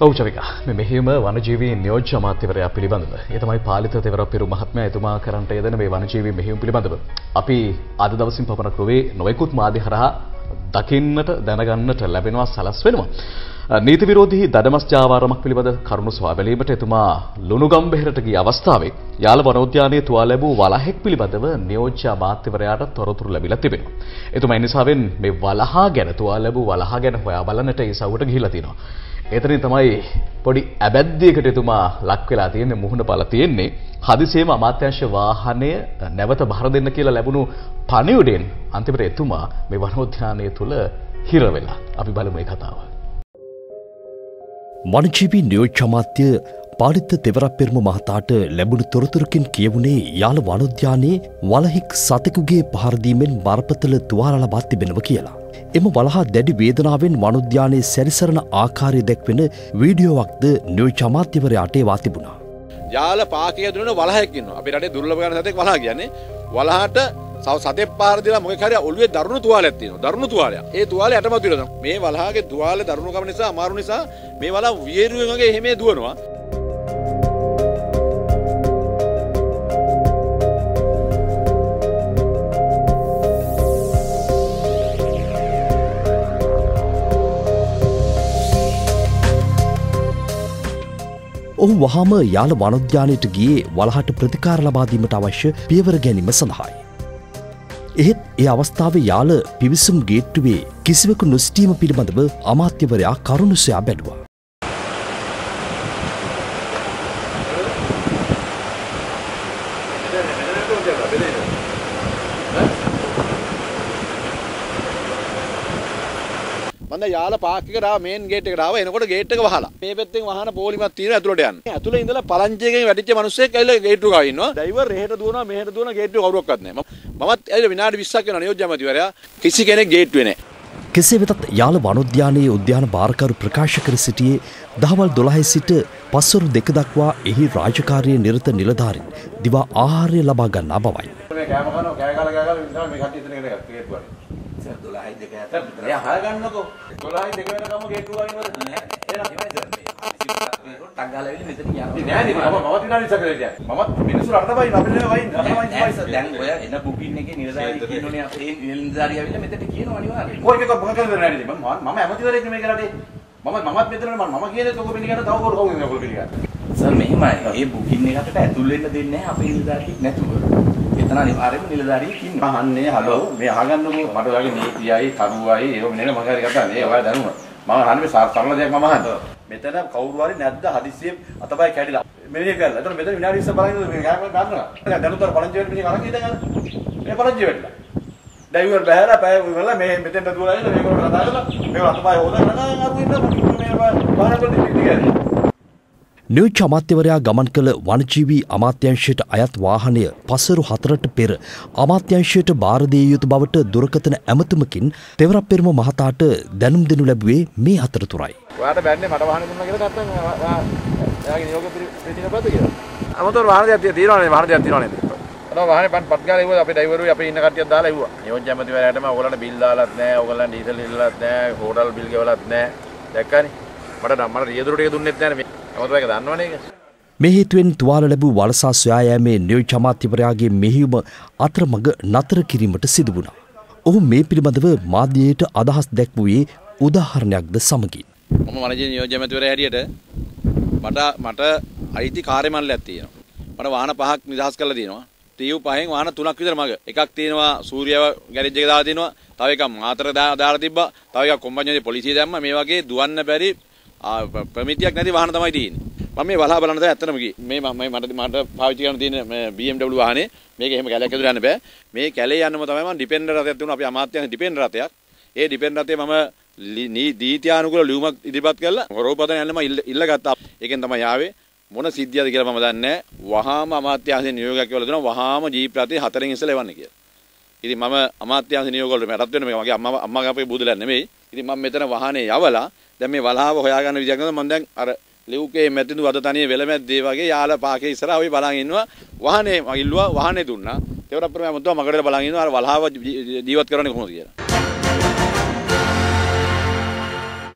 ඔව් චවිකා මේ මෙහිම වනජීවී නියෝජ්‍ය අමාත්‍යවරයා පිළිබඳව ඒ තමයි පාලිත තෙවරපිරු මහත්මයා එතුමා කරන්නට යෙදෙන මේ වනජීවී මෙහිම පිළිබඳව අපි අද දවසින් පමණක් නොවේ නොයෙකුත් මාධ්‍ය හරහා දකින්නට දැනගන්නට ලැබෙනවා සලස් වෙනවා නීති විරෝධී දඩමස් ජාවාරමක් පිළිබඳ කරුණු සොයා බැලීමට එතුමා ලුණුගම්බෙහෙරට ගිය අවස්ථාවේ යාල වනෝද්‍යානයේ තුවා ලැබූ වලහෙක් පිළිබඳව නියෝජ්‍ය අමාත්‍යවරයාට තොරතුරු ලැබිලා තිබෙනවා එතුමා ඒ නිසාවෙන් මේ වලහා ගැන තුවා ලැබූ වලහා ගැන හොයා බලන්නට ඒ සවුවට ගිහිලා තිනවා එතනින් තමයි පොඩි ඇබැද්දියකට එතුමා ලක් වෙලා තියෙන්නේ මුහුණ බල තියෙන්නේ හදිසියෙම අමාත්‍යාංශ වාහනය නැවත බහර දෙන්න කියලා ලැබුණු පණිවිඩයෙන් අන්තිමට එතුමා මේ වනෝද්‍යානය තුල හිර වෙලා අපි බලමු මේ කතාව. වනජීවී නියෝජ්‍ය අමාත්‍ය පාලිත තෙවරපිරුම මහතාට ලැබුණු තොරතුරකින් කියවුණේ යාල වනෝද්‍යානයේ වලහික් සතෙකුගේ පහර දීමෙන් බරපතල තුවාල ලබා තිබෙනවා කියලා. එම වලහා දැඩි වේදනාවෙන් වනෝද්‍යානයේ සැරිසරන ආකාරය දැක්වෙන වීඩියෝවක්ද නියෝජ්‍ය අමාත්‍යවරයාට එවා තිබුණා. යාල පාකේ දුන්න වලහෙක් ඉන්නවා. අපේ රටේ දුර්ලභ ගන්න සතෙක් වලහා කියන්නේ. වලහාට සතෙක් පහර දීලා මොකක් හරි ඔළුවේ දරුණු තුවාලයක් තියෙනවා. දරුණු තුවාලයක්. ඒ තුවාලේ යටමත් විරදම්. මේ වලහාගේ තුවාලේ දරුණු කම නිසා අමාරු නිසා මේ වලහා වියරුවෙන් වගේ එහෙම දුවනවා. ඔහු වහාම යාල වනෝද්‍යානයට ගියේ වලහාට ප්‍රතිකාර ලබා දීමට අවශ්‍ය පියවර ගැනීම සඳහායි. එහෙත් ඒ අවස්ථාවේ යාල පිවිසුම් ගේට්ටුවේ කිසිවෙකු නොසිටීම පිළිබඳව අමාත්‍යවරයා කරුණු සොයා බැලුවා. මන්ද යාල පාක් එකට ආව මේන් ගේට් එකට ආව එනකොට ගේට් එක වහලා මේ පැත්තෙන් වහන පොලිමක් තියෙනවා ඇතුළට යන්න. ඇතුළේ ඉඳලා පලංචියකින් වැටිච්ච මිනිස්සෙක් ඇවිල්ලා ගේට්ටුව ගාව ඉන්නවා. ඩ්‍රයිවර් එහෙට දුවනවා මෙහෙට දුවනවා ගේට්ටුව කවුරක්වත් නැහැ. මමත් ඇවිල්ලා විනාඩි 20ක් වෙනවා නියෝජ්‍ය අමාත්‍යවරයා කිසි කෙනෙක් ගේට්ටුවේ නැහැ. කෙසේ වෙතත් යාල වනෝද්‍යානයේ උද්‍යාන භාරකරු ප්‍රකාශ කර සිටියේ දහවල් 12 සිට පස්වරු 2 දක්වා එහි රාජකාරියේ නිරත නිලධාරීන් දිවා ආහාරය ලබා ගන්නා බවයි. මේ කෑම කනවා කෑ ගාලා ඉඳලා මේ කට්ටිය එතන ගෙනගත්තා ගේට්ටුවට. 12යි 2 අතර විතර. එයා හරගන්නකෝ. 12යි 2 වෙනකම් ගේට්ටුව ගාවිනවද? නෑ. එහෙනම් ටක් ගාලා එන්නේ මෙතන යන්නේ. නෑ නේ මම විනාඩි 20ක් ඉඳලා මමත් මිනිස්සු රට වයින් අපි නේ වයින් දැන් ඔය එන බුකින් එකේ නිලධාරියෙක් කියනෝනේ අපේ නිලධාරිය ඇවිල්ලා මෙතනට කියනවා අනිවාර්යයෙන්. කොයි එකක් මොකක්ද කරන්නේ නේද? මම ඇමතිවරයෙක් නෙමෙයි කරන්නේ. මමත් මෙතන මම කියන්නේ තෝක පිළිගන්න තව කවුරු කවුද ඔයගොල්ලෝ පිළිගන්න. සර් මෙහෙමයි. මේ බුකින් එකට ඇතුල් වෙන්න දෙන්නේ නැහැ අපේ නිලධාරියෙක් නැතුව. එතන අනිවාර්යයෙන්ම නිලධාරියෙක් ඉන්නවා. අහන්නේ හලෝ මේ අහගන්නකෝ මට ඔයාගේ නීතියයි කරුවයි ඒව නෙමෙයි මම හරි කතා කරන්නේ. ඔයා දැනුණා. මම අහන්නේ මේ සරල දෙයක් මම අහන්නේ. මෙතන කවුරු හරි නැද්ද හදිස්සියේ අතපය කැඩිලා. මෙන්න කරලා. එතන මෙතන විනාඩි 20 බලන් ඉඳලා මේ ගාම ගන්නවා. දැනුතර පලංචි වෙන්න මිනිහ අරන් ඉඳන් යනවා. මේ පලංචි වෙන්න. ඩ්‍රයිවර් බහැලා පය වෙලා මේ මෙතෙන්ට දුවලා ඉන්න මේගොල්ලෝ කතා කරලා මේක අතපය හොදලා අරු ඉන්න මේ වාහනවල දිගට නියෝජ්‍ය අමාත්‍යවරයා ගමන් කළ වනජීවී අමාත්‍යාංශයට අයත් වාහනය පසරු 4ට පෙර අමාත්‍යාංශයට භාර දිය යුතු බවට දුරකථන ඇමතුමකින් තෙවරපිරුම මහතාට දැනුම් දෙනු ලැබුවේ මේ අතරතුරයි. ඔයාට බැන්නේ මට වාහන දුන්නා කියලා නැත්නම් එයාගේ නියෝග ප්‍රතිනපද කියලා. අමතර වාහන දෙයක් තියෙනවනේ වාහන දෙයක් තියෙනවනේ. අර වාහනේ පත් ගාලා ඉවුවා අපේ ඩ්‍රයිවරුයි අපේ ඉන්න කට්ටියක් දාලා ඉවුවා. නියෝජ්‍ය ඇමතිවරයාටම ඔයගොල්ලන්ට බිල් දාලත් නැහැ, ඔයගොල්ලන්ට ඩීසල් ඉල්ලලත් නැහැ, හෝටල් බිල් ගෙවලත් නැහැ. දැක්කනේ. මට රියදුරු ටික දුන්නෙත් නැහැ මේ. අමතර එක දන්නවනේ ඒක. මේ හේතුවෙන් තුවාල ලැබූ වලසා සොයා යාමේ නියෝජ්‍ය අමාත්‍යවරයාගේ මෙහෙයුම අතරමඟ නතර කිරීමට සිදු වුණා. ඔහු මේ පිළිබඳව මාධ්‍යයට අදහස් දැක්වුවේ උදාහරණයක්ද සමගින්. මම වනජීවී නියෝජ්‍ය ඇමතිවරයා හැටියට මට අයිති කාර්යමණ්ඩලයක් තියෙනවා. මට වාහන 5ක් නිදහස් කරලා තියෙනවා. ටීයු 5න් වාහන 3ක් විතර මග. එකක් තියෙනවා සූර්යව ගෑරේජ් එක දාලා තියෙනවා. තව එකක් මාතර දාලා තිබ්බා. තව එකක් කොම්බඤ්ඤේ පොලිසිය දැම්මා. මේ වගේ දුවන්න බැරි ප්‍රමිතියක් නැති වාහන තමයි තියෙන්නේ. මම මේ වලහා බලන්න තමයි ඇත්තටම ගියේ. මේ මට පාවිච්චි කරන්න තියෙන BMW වාහනේ. මේක එහෙම කැලයක් ඇතුළේ යන්න බෑ. මේ කැලේ යන්නම තමයි මම ඩිපෙන්ඩර් රථයක් දුන්නා. අපි අමාත්‍යාංශ ඩිපෙන්ඩර් රථයක්. ඒ ඩිපෙන්ඩර් රථේ මම දීත්‍යානුකූල ලියුමක් ඉදිරිපත් කළා. රෝපතන යන්න මම ඉල්ලගත්තා. ඒකෙන් තමයි ආවේ. මොන සිද්ධියද කියලා මම දන්නේ නැහැ. වහාම අමාත්‍යාංශේ නියෝගයක් කියලා දුන්නා. වහාම ජීප් රථේ 4න් ඉස්සෙල්ලා එවන්න කියලා. ඉතින් මම අමාත්‍යාංශ නියෝග වලට මටත් වෙන මේක මගේ අම්මාගේ අපේ බුදුලක් නෙමෙයි. ඉතින් මම මෙතන වාහනේ යවලා දැන් මේ වලහාව හොයාගන්න විදියක් නේද මම දැන් අර ලියුකේ මැතිනු අද තනිය වෙලමැද්දේ වගේ යාල පාකේ ඉස්සරහ අපි බලන් ඉන්නවා වාහනේ මම ඉල්ලුවා වාහනේ දුන්නා. ඒවට අපිට මම මුද්දා මගඩේට බලන් ඉන්නවා අර වලහාව ජීවත් කරන්නේ කොහොමද කියලා.